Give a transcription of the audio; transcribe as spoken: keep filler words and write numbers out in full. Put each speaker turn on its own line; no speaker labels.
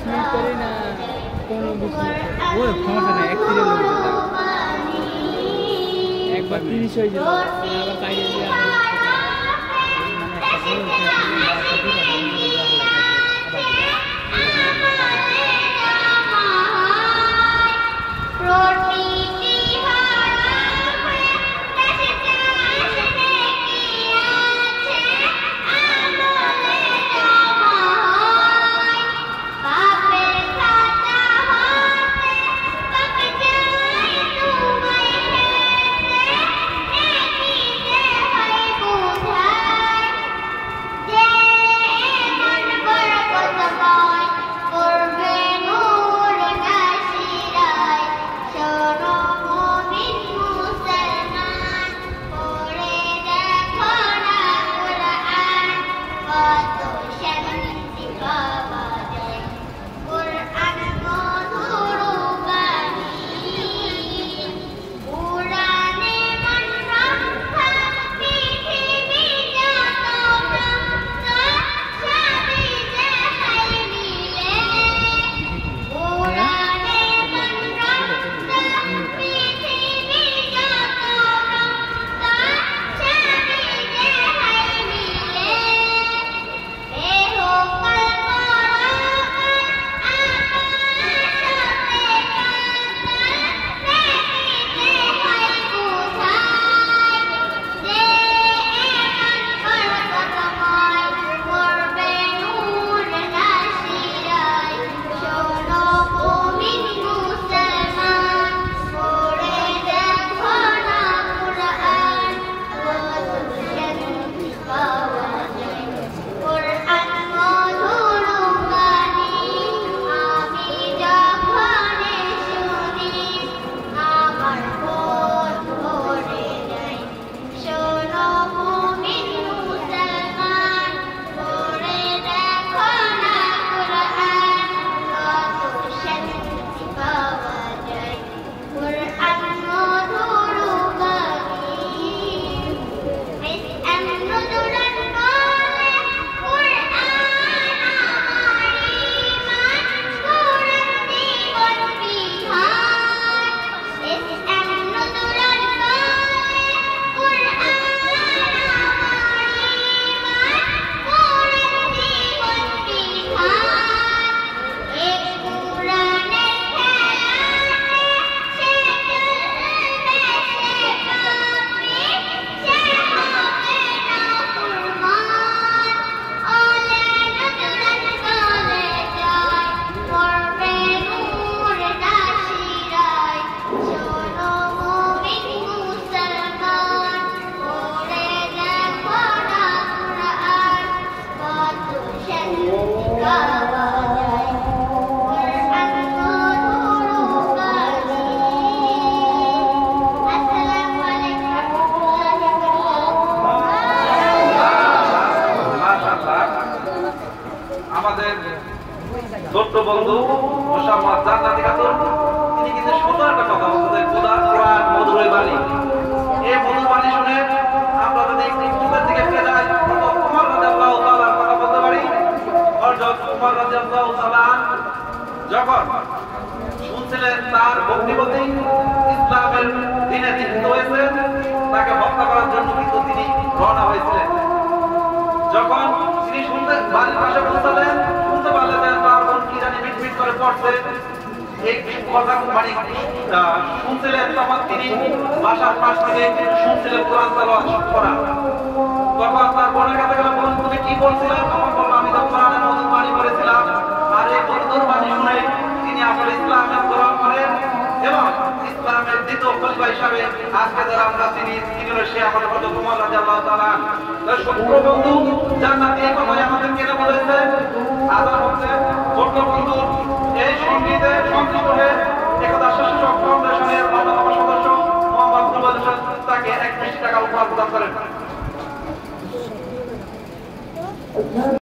Minute করি না পনেরো বিশ মিনিট
ওই সমস্যা নেই, এক সিরিয়াল
একবার তিরিশ হয়ে যাবে আবার বাইরে দিয়ে
আমাদের ছোট্ট বন্ধু মোসাম্মদ জান্নাতি খাতুন তিনি কিন্তু সুন্দর একটা কথা বলতেন, খোদার কোরআন মধুর বাণী। এই মধুর বাণী শুনে আমরা যদি একটু ইউটিউবের দিকে ফিরে যাই, ওমর রাদিয়াল্লাহু তাআলার কথা বলতে পারি। হযরত ওমর রাদিয়াল্লাহু তাআলা যখন শুনছিলেন তার ভক্তিপতি ইসলামের দিনে দীক্ষিত হয়েছে, তাকে হত্যা করার জন্য কিন্তু তিনি রওনা হয়েছিলেন। যখন তিনি শুনতে বাড়ির পাশে পৌঁছালেন, শুনতে পারলেন তার বোন কি জানি মিটমিট করে পড়ছে, এই কথা মানে শুনছিলেন, তখন তিনি বাসার পাশ থেকে শুনছিলেন কোরআন তেলাওয়াত করা। তখন তার বোনের কাছে গেলে, বোন তুমি কি বলছিলে? তখন বলল, আমি তো কোরআনের মধুর বাণী করেছিলাম। আর এই মধুর বাণী শুনে তিনি আসলে ইসলামের গ্রহণ করেন এবং ইসলামের দ্বিতীয় খলিফা হিসাবে আজকে যারা আমরা চিনি, তিনি হলো সে আমাদের হযরত ওমর রাদিয়াল্লাহু তাআলা। তার ছোট্ট বন্ধু জান্নাতি এই কথাই আমাদের কেন বলেছে? আজান হচ্ছে ছোট্ট বন্ধু এই সঙ্গীতে সংশ্লিষ্ট হয়ে একদা শিশু ফাউন্ডেশনের অন্যতম সদস্য মোহাম্মদ রুবেল হোসেন তাকে এক কোটি টাকা উপহার প্রদান করেন।